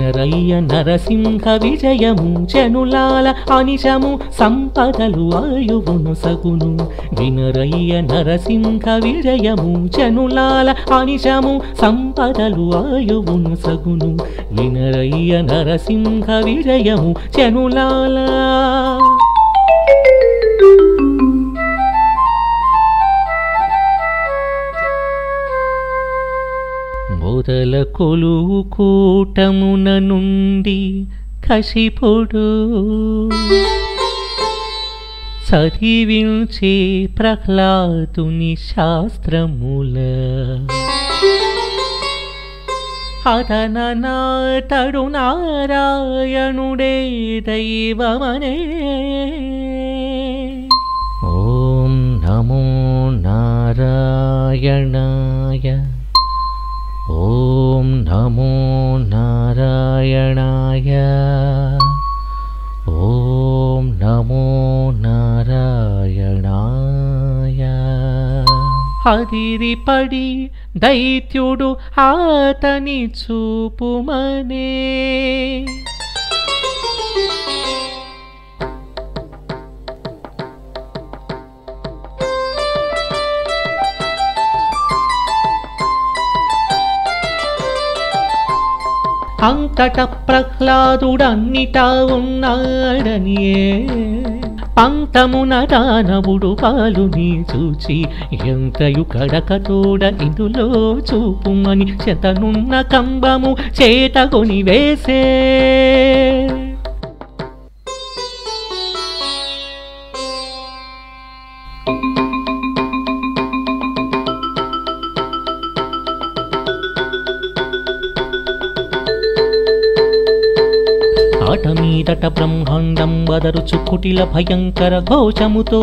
వినరయ్య నరసింహ విజయము జనులాల అనిశము సంపదలు ఆయువును సగును. వినరయ్య నరసింహ విజయము జనులాల అనిశము సంపదలు ఆయువును సగును. వినరయ్య నరసింహ విజయము జనులాల. మొదల కొలువు కూటమున నుండి కసిపొడు చదివించే ప్రహ్లాదుని శాస్త్రముల. అతననాతడు నారాయణుడే దైవమనే. ఓం నమో నారాయణాయ. ఓం నమో నారాయణాయ. ఓం నమో నారాయణాయ. అదిరిపడి దైత్యుడు ఆతని చూపుమనే. అంతట ప్రహ్లాదుడన్నిటా ఉన్నాడనియే పంతమున దానవుడు పాలుని చూచి ఎంతయు కడకతోడ ఇందులో చూపుమని చెతనున్న కంబము చేతకొని వేసే. ఆట మీదట బ్రహ్మాండం వదరుచు కుటిల భయంకర ఘోషముతో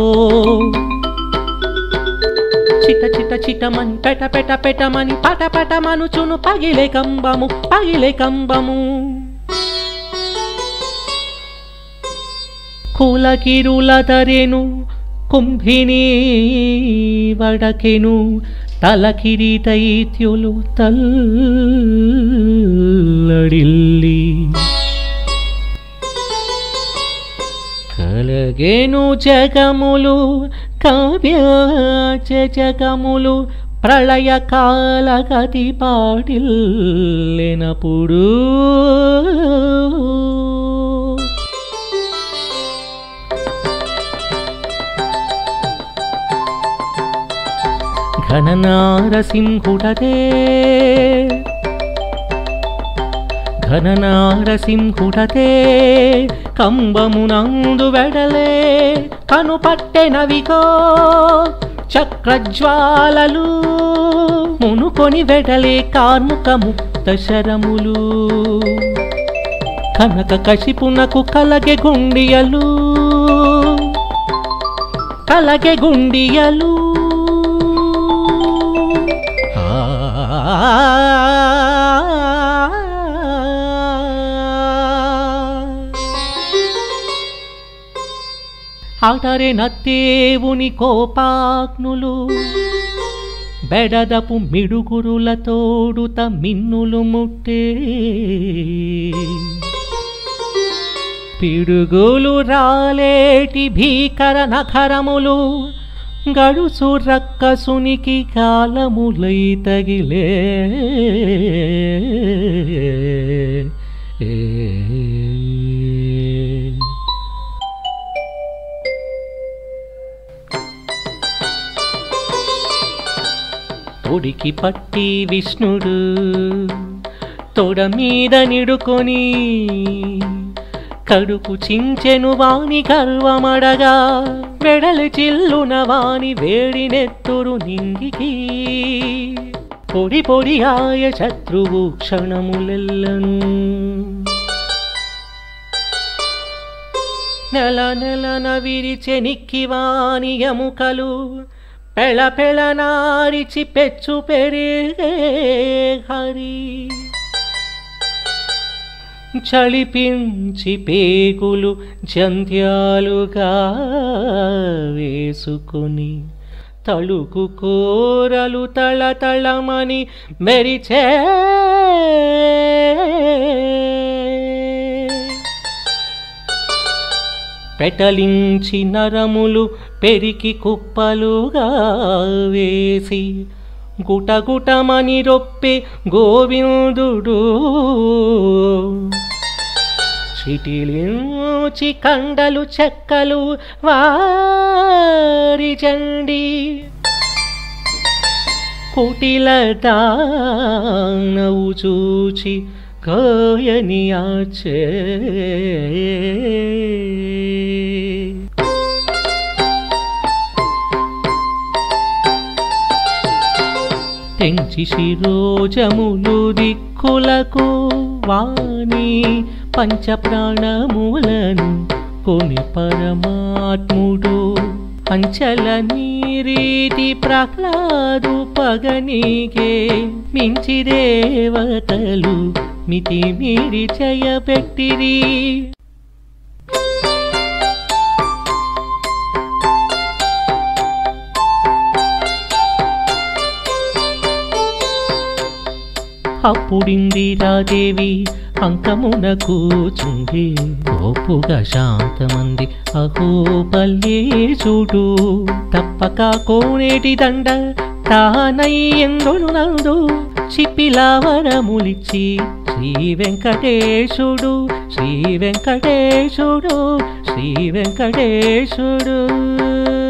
చిట చిట చిటమని పెట పెట పెటమని పట పటమనుచును పగిలే కంబము పగిలే కంబము. కులకిరుల తరెను కుంభిని వడకెను తలకిరి దైత్యులు తల్లడిల్లి. కలగేను జగములు కావ్యాచ జగములు ప్రళయకాల గతి పాటిల్లెనప్పుడు. ఘననారసింహుడదే ఘననారసింహుడతే కంబమునందు వెడలే కనుపట్టెనవిగో చక్రజ్వాలలు. మునుకొని వెడలే కార్ముక ముక్త శరములు. కనక కశిపునకు కలగె గుండియలు కలగె గుండియలు. ఆటరే నత్తేవుని కోపాగ్నులు బెడదపు మిడుగురుల తోడుత మిన్నులు ముట్టే. పిడుగులు రాలేటి భీకర నఖరములు గడుసు రక్కసునికి కాలములై తగిలే. తొడికి పట్టి విష్ణుడు తొడ మీద నిడుకొని కడుపు చించెను వాని గర్వమడగా. వెడలి చిల్లున వాని వేడి నెత్తురు నింగికి. పొడి పొడి ఆయ శత్రువు క్షణములెల్లను. నెల నెలన విరిచె నిక్కివాని ఎముకలు పెళ పెళ నారిచి పెచ్చు పెరిగే హరి. చలిపించి పేగులు జంధ్యాలుగా వేసుకొని తళుకు కోరలు తళ తళమని మెరిచే. పెటలించి నరములు పెరికి కుప్పలుగా వేసి గుటగుటమని రొప్పే గోవిందుడు చిటిలించి కండలు చెక్కలు వారి చండి కుటిల దానవు చూచి కాయనియాచే తెంచి శిరోజములు దిక్కులకు వాణి పంచప్రాణములను కొని పరమాత్ముడు అంచల నీరీతి ప్రహ్లాదు పగనిగే మించి దేవతలు మితి మీరి చేయబెట్టిరి అప్పుడిందిరాదేవి అంకమున కూచుండి గోపుగా శాంతమంది అహో పల్లె చూడు తప్పక కోనేటి దండ తానయ్యందును నందు చిప్పిలావరములిచ్చి శ్రీ వెంకటేశుడు శ్రీ వెంకటేశుడు శ్రీ వెంకటేశుడు